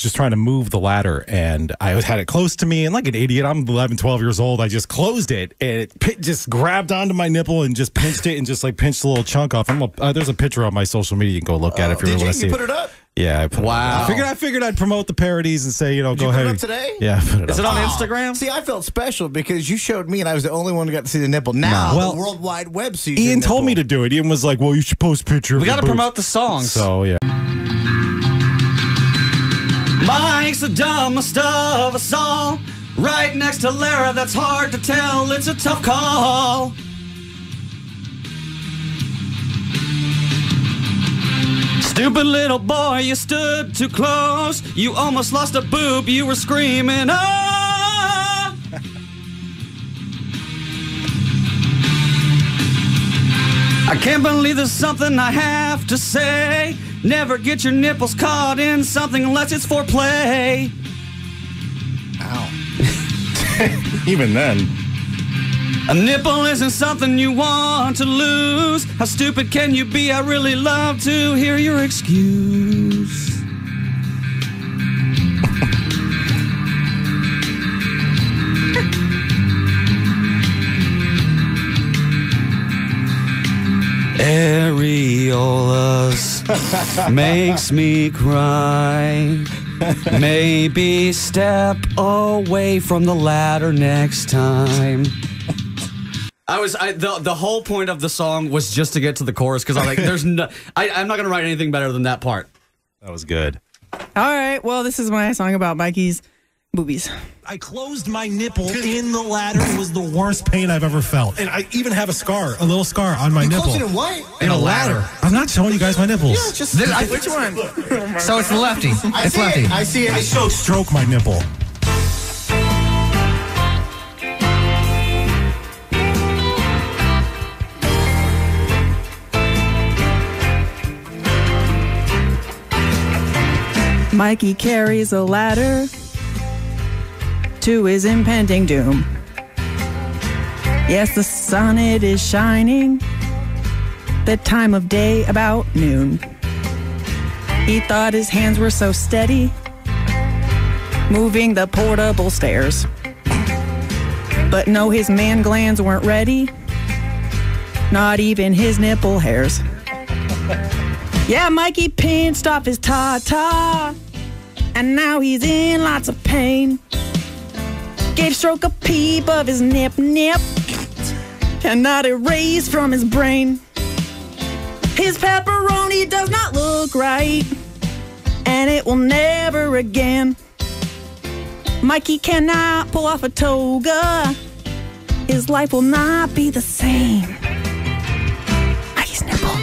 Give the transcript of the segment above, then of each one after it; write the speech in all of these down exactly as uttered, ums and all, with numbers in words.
just trying to move the ladder, and I had it close to me, and like an idiot, I'm eleven, twelve years old, I just closed it, and it pit, just grabbed onto my nipple and just pinched it and just like pinched a little chunk off. I'm a, uh, there's a picture on my social media. You can go look at it if you Did really you, want to see you put it. it up? Yeah, I put Wow. it up. I figured, I figured I'd promote the parodies and say, you know, Did go you put ahead. it up today? Yeah, I put it Is up. it on Oh. Instagram? See, I felt special because you showed me and I was the only one who got to see the nipple. Now, Nah. Well, the World Wide Web sees Ian the told me nipple. to do it. Ian was like, well, you should post a picture of We your got to boobs. promote the songs. So, yeah. Mike's the dumbest of us all. Right next to Lara, that's hard to tell. It's a tough call. Stupid little boy, you stood too close. You almost lost a boob. You were screaming, oh! I can't believe there's something I have to say. Never get your nipples caught in something unless it's foreplay. Ow. Even then. A nipple isn't something you want to lose. How stupid can you be? I really love to hear your excuse. Areolas makes me cry. Maybe step away from the ladder next time. I was I, the the whole point of the song was just to get to the chorus because I'm like, there's no, I, I'm not gonna write anything better than that part. That was good. All right. Well, this is my song about Mikey's boobies. I closed my nipple in the ladder. It was the worst pain I've ever felt. And I even have a scar, a little scar on my You nipple. closed it in what? In a ladder. I'm not showing you guys my nipples. Yeah, just This- I- which one? So it's the lefty. I It's see lefty. it. I see it. I So stroke my nipple. Mikey carries a ladder to his impending doom. Yes, the sun, it is shining. The time of day about noon. He thought his hands were so steady, moving the portable stairs. But no, his man glands weren't ready. Not even his nipple hairs. Yeah, Mikey pinched off his ta-ta, and now he's in lots of pain. Gave Stroke a peep of his nip-nip, cannot erase from his brain. His pepperoni does not look right, and it will never again. Mikey cannot pull off a toga. His life will not be the same. Mikey's nipples.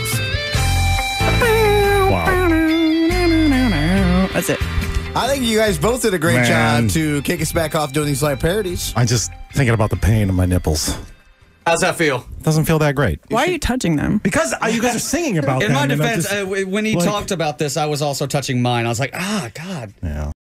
Wow. That's it. I think you guys both did a great Man. job to kick us back off doing these live parodies. I'm just thinking about the pain in my nipples. How's that feel? Doesn't feel that great. Why are you touching them? Because uh, you guys are singing about In them. my and I defense, just- uh, when he like- talked about this, I was also touching mine. I was like, ah, God. Yeah.